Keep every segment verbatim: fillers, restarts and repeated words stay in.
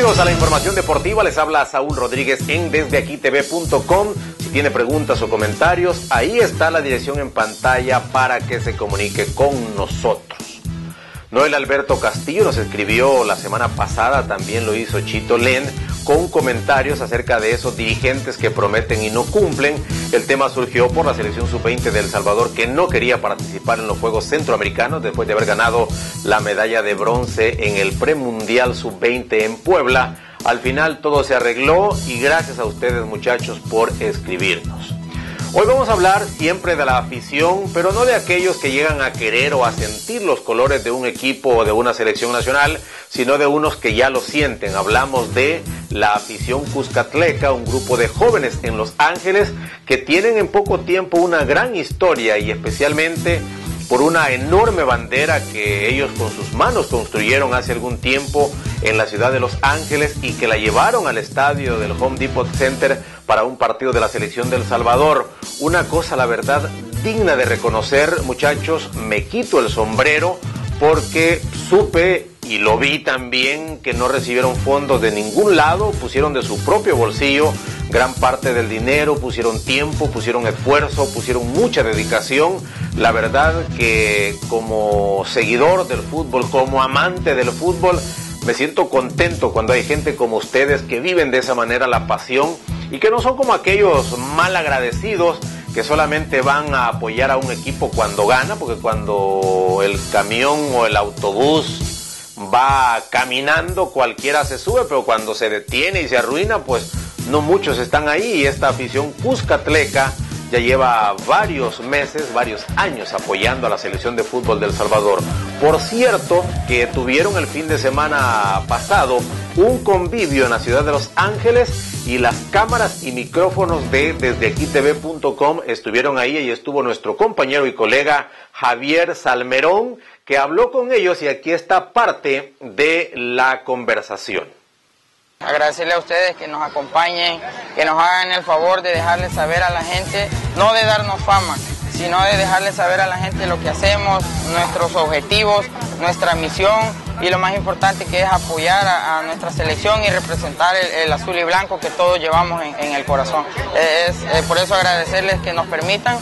Bienvenidos a la información deportiva, les habla Saúl Rodríguez en desde aquí T V punto com. Si tiene preguntas o comentarios, ahí está la dirección en pantalla para que se comunique con nosotros. Noel Alberto Castillo nos escribió la semana pasada, también lo hizo Chito Len, con comentarios acerca de esos dirigentes que prometen y no cumplen. El tema surgió por la selección sub veinte de El Salvador, que no quería participar en los Juegos Centroamericanos después de haber ganado la medalla de bronce en el premundial sub veinte en Puebla. Al final todo se arregló y gracias a ustedes, muchachos, por escribirnos. Hoy vamos a hablar siempre de la afición, pero no de aquellos que llegan a querer o a sentir los colores de un equipo o de una selección nacional, sino de unos que ya lo sienten. Hablamos de la afición cuscatleca, un grupo de jóvenes en Los Ángeles que tienen en poco tiempo una gran historia y especialmente por una enorme bandera que ellos con sus manos construyeron hace algún tiempo en la ciudad de Los Ángeles y que la llevaron al estadio del Home Depot Center para un partido de la selección de El Salvador. Una cosa, la verdad, digna de reconocer, muchachos. Me quito el sombrero porque supe y lo vi también que no recibieron fondos de ningún lado, pusieron de su propio bolsillo gran parte del dinero, pusieron tiempo, pusieron esfuerzo, pusieron mucha dedicación. La verdad que como seguidor del fútbol, como amante del fútbol, me siento contento cuando hay gente como ustedes que viven de esa manera la pasión y que no son como aquellos mal agradecidos que solamente van a apoyar a un equipo cuando gana, porque cuando el camión o el autobús va caminando cualquiera se sube, pero cuando se detiene y se arruina, pues no muchos están ahí. Y esta afición cuscatleca ya lleva varios meses, varios años apoyando a la selección de fútbol de El Salvador. Por cierto, que tuvieron el fin de semana pasado un convivio en la ciudad de Los Ángeles y las cámaras y micrófonos de desde aquí T V punto com estuvieron ahí y estuvo nuestro compañero y colega Javier Salmerón, que habló con ellos y aquí está parte de la conversación. Agradecerle a ustedes que nos acompañen, que nos hagan el favor de dejarles saber a la gente, no de darnos fama, sino de dejarles saber a la gente lo que hacemos, nuestros objetivos, nuestra misión y lo más importante que es apoyar a, a nuestra selección y representar el, el azul y blanco que todos llevamos en, en el corazón. Es, eh, por eso agradecerles que nos permitan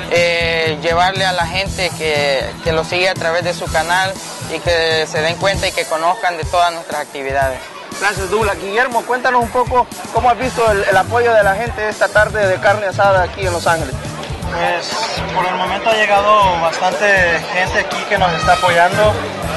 eh, llevarle a la gente que, que lo sigue a través de su canal y que se den cuenta y que conozcan de todas nuestras actividades. Gracias, Douglas. Guillermo, cuéntanos un poco cómo has visto el, el apoyo de la gente esta tarde de carne asada aquí en Los Ángeles. Pues por el momento ha llegado bastante gente aquí que nos está apoyando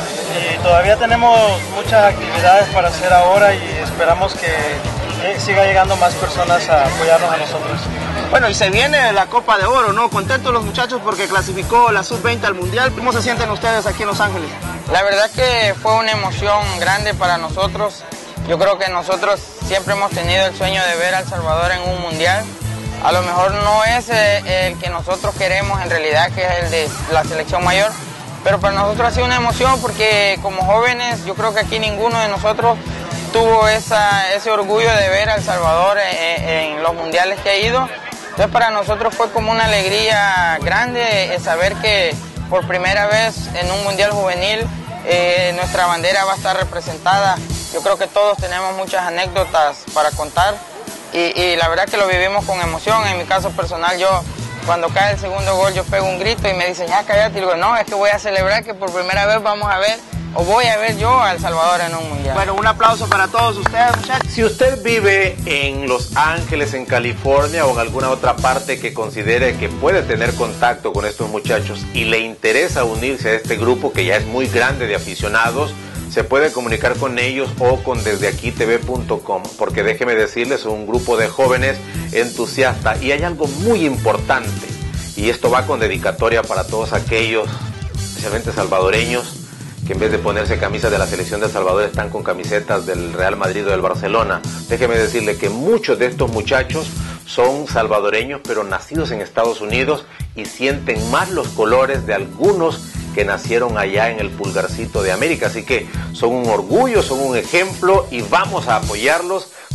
y todavía tenemos muchas actividades para hacer ahora y esperamos que siga llegando más personas a apoyarnos a nosotros. Bueno, y se viene la Copa de Oro, ¿no? Contentos los muchachos porque clasificó la sub veinte al Mundial. ¿Cómo se sienten ustedes aquí en Los Ángeles? La verdad que fue una emoción grande para nosotros. Yo creo que nosotros siempre hemos tenido el sueño de ver a El Salvador en un mundial. A lo mejor no es el que nosotros queremos en realidad, que es el de la selección mayor, pero para nosotros ha sido una emoción porque como jóvenes yo creo que aquí ninguno de nosotros tuvo esa, ese orgullo de ver a El Salvador en, en los mundiales que ha ido. Entonces para nosotros fue como una alegría grande saber que por primera vez en un mundial juvenil eh, nuestra bandera va a estar representada. Yo creo que todos tenemos muchas anécdotas para contar y, y la verdad que lo vivimos con emoción. En mi caso personal, yo cuando cae el segundo gol yo pego un grito y me dicen, ya cállate, y digo, no, es que voy a celebrar que por primera vez vamos a ver, o voy a ver yo a El Salvador en un mundial. Bueno, un aplauso para todos ustedes, muchachos. Si usted vive en Los Ángeles, en California o en alguna otra parte que considere que puede tener contacto con estos muchachos y le interesa unirse a este grupo que ya es muy grande de aficionados, se puede comunicar con ellos o con desde aquí T V punto com, porque déjeme decirles, son un grupo de jóvenes entusiastas y hay algo muy importante, y esto va con dedicatoria para todos aquellos, especialmente salvadoreños, que en vez de ponerse camisas de la selección de El Salvador están con camisetas del Real Madrid o del Barcelona. Déjeme decirle que muchos de estos muchachos son salvadoreños pero nacidos en Estados Unidos y sienten más los colores de algunos que nacieron allá en el pulgarcito de América, así que son un orgullo, son un ejemplo y vamos a apoyarlos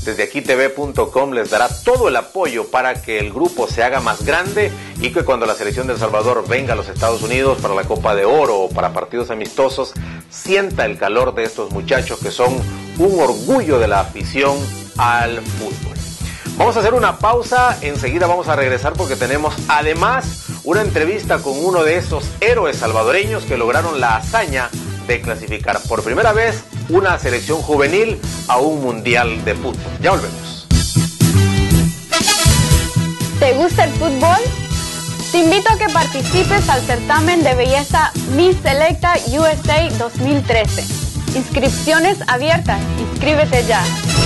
desde aquí T V punto com les dará todo el apoyo para que el grupo se haga más grande y que cuando la selección de El Salvador venga a los Estados Unidos para la Copa de Oro o para partidos amistosos, sienta el calor de estos muchachos que son un orgullo de la afición al fútbol. Vamos a hacer una pausa, enseguida vamos a regresar porque tenemos además una entrevista con uno de esos héroes salvadoreños que lograron la hazaña de clasificar por primera vez una selección juvenil a un mundial de fútbol. Ya volvemos. ¿Te gusta el fútbol? Te invito a que participes al certamen de belleza Miss Selecta U S A dos mil trece. Inscripciones abiertas. Inscríbete ya.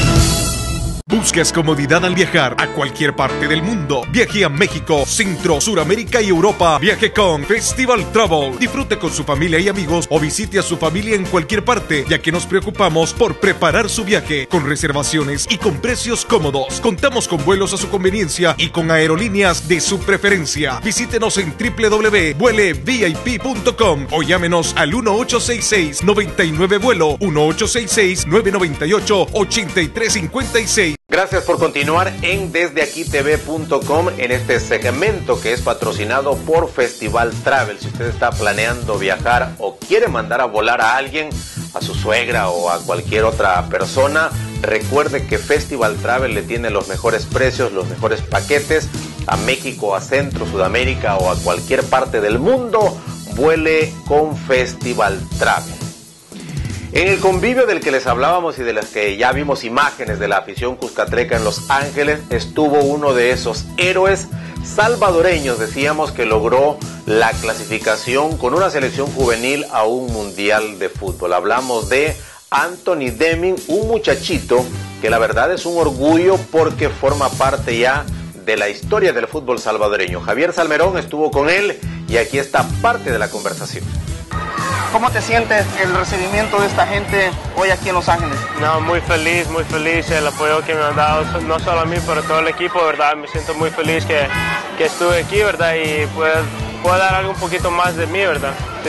¿Buscas comodidad al viajar a cualquier parte del mundo? Viaje a México, Centro, Suramérica y Europa. Viaje con Festival Travel. Disfrute con su familia y amigos o visite a su familia en cualquier parte, ya que nos preocupamos por preparar su viaje con reservaciones y con precios cómodos. Contamos con vuelos a su conveniencia y con aerolíneas de su preferencia. Visítenos en w w w punto vuele v i p punto com o llámenos al uno ocho seis seis, nueve nueve vuelo, uno ocho seis seis, nueve nueve ocho, ocho tres cinco seis. Gracias por continuar en desde aquí T V punto com en este segmento que es patrocinado por Festival Travel. Si usted está planeando viajar o quiere mandar a volar a alguien, a su suegra o a cualquier otra persona, recuerde que Festival Travel le tiene los mejores precios, los mejores paquetes a México, a Centro, Sudamérica o a cualquier parte del mundo. Vuele con Festival Travel. En el convivio del que les hablábamos y de las que ya vimos imágenes de la afición cuscatleca en Los Ángeles, estuvo uno de esos héroes salvadoreños, decíamos, que logró la clasificación con una selección juvenil a un mundial de fútbol. Hablamos de Anthony Deming, un muchachito que la verdad es un orgullo porque forma parte ya de la historia del fútbol salvadoreño. Javier Salmerón estuvo con él y aquí está parte de la conversación. ¿Cómo te sientes el recibimiento de esta gente hoy aquí en Los Ángeles? No, muy feliz, muy feliz el apoyo que me han dado, no solo a mí, pero todo el equipo, ¿verdad? Me siento muy feliz que, que estuve aquí, ¿verdad? Y puedo, puedo dar algo un poquito más de mí, ¿verdad? Sí.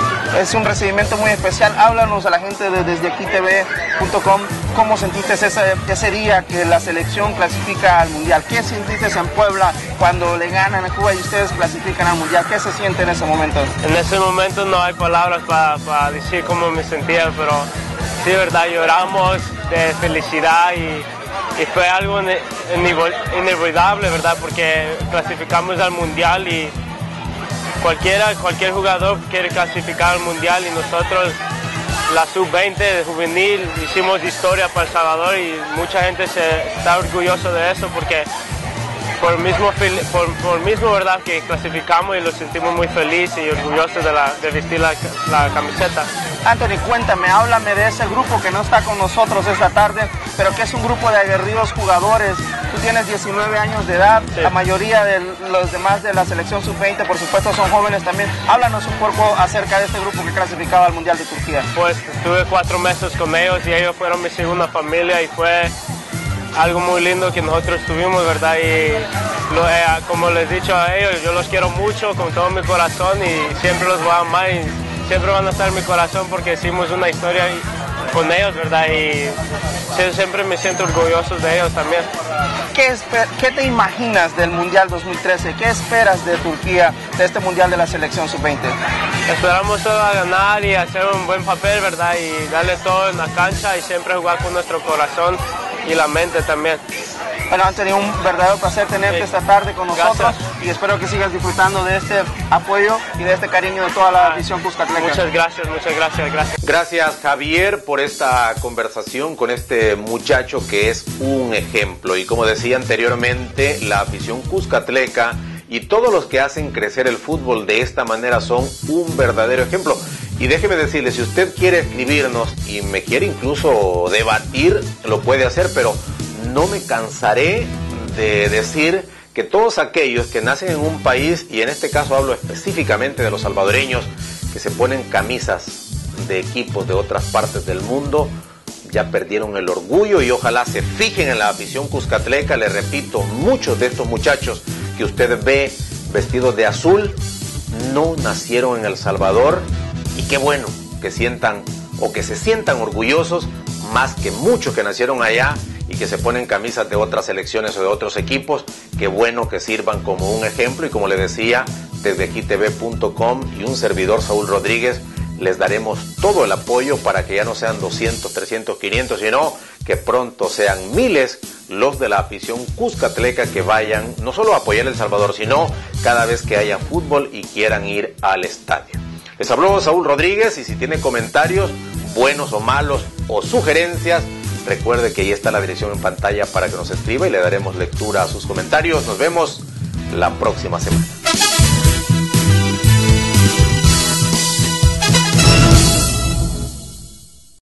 Es un recibimiento muy especial. Háblanos a la gente de desde aquí T V punto com. ¿Cómo sentiste ese, ese día que la selección clasifica al Mundial? ¿Qué sentiste en Puebla cuando le ganan a Cuba y ustedes clasifican al Mundial? ¿Qué se siente en ese momento? En ese momento no hay palabras para, para decir cómo me sentía, pero sí, ¿verdad? Lloramos de felicidad y, y fue algo inolvidable, ¿verdad? Porque clasificamos al Mundial y Cualquiera, cualquier jugador quiere clasificar al Mundial y nosotros, la sub veinte de juvenil, hicimos historia para El Salvador y mucha gente se, está orgullosa de eso porque por mismo, por, por mismo verdad que clasificamos y lo sentimos muy felices y orgullosos de, la, de vestir la, la camiseta. Anthony, cuéntame, háblame de ese grupo que no está con nosotros esta tarde, pero que es un grupo de aguerridos jugadores. Tú tienes diecinueve años de edad, sí. La mayoría de los demás de la selección sub veinte, por supuesto, son jóvenes también. Háblanos un poco acerca de este grupo que clasificaba al Mundial de Turquía. Pues estuve cuatro meses con ellos y ellos fueron mi segunda familia y fue algo muy lindo que nosotros tuvimos, ¿verdad? Y lo, eh, como les he dicho a ellos, yo los quiero mucho con todo mi corazón y siempre los voy a amar y siempre van a estar en mi corazón porque hicimos una historia con ellos, ¿verdad? Y siempre me siento orgulloso de ellos también. ¿Qué, ¿Qué te imaginas del Mundial dos mil trece? ¿Qué esperas de Turquía, de este Mundial de la selección sub veinte? Esperamos todo a ganar y hacer un buen papel, ¿verdad? Y darle todo en la cancha y siempre jugar con nuestro corazón y la mente también. Bueno, Anthony, un verdadero placer tenerte sí. esta tarde con nosotros. Gracias. Y espero que sigas disfrutando de este apoyo y de este cariño de toda la afición cuscatleca. Muchas gracias, muchas gracias, gracias. Gracias, Javier, por esta conversación con este muchacho que es un ejemplo. Y como decía anteriormente, la afición cuscatleca y todos los que hacen crecer el fútbol de esta manera son un verdadero ejemplo. Y déjeme decirle, si usted quiere escribirnos y me quiere incluso debatir, lo puede hacer, pero no me cansaré de decir que todos aquellos que nacen en un país, y en este caso hablo específicamente de los salvadoreños, que se ponen camisas de equipos de otras partes del mundo, ya perdieron el orgullo y ojalá se fijen en la afición cuscatleca. Les repito, muchos de estos muchachos que usted ve vestidos de azul no nacieron en El Salvador y qué bueno que sientan o que se sientan orgullosos más que muchos que nacieron allá y y que se ponen camisas de otras selecciones o de otros equipos, qué bueno que sirvan como un ejemplo, y como le decía, desde aquí T V punto com y un servidor, Saúl Rodríguez, les daremos todo el apoyo para que ya no sean doscientos, trescientos, quinientos, sino que pronto sean miles los de la afición cuscatleca que vayan no solo a apoyar a El Salvador, sino cada vez que haya fútbol y quieran ir al estadio. Les habló Saúl Rodríguez, y si tiene comentarios, buenos o malos, o sugerencias, recuerde que ahí está la dirección en pantalla para que nos escriba y le daremos lectura a sus comentarios. Nos vemos la próxima semana.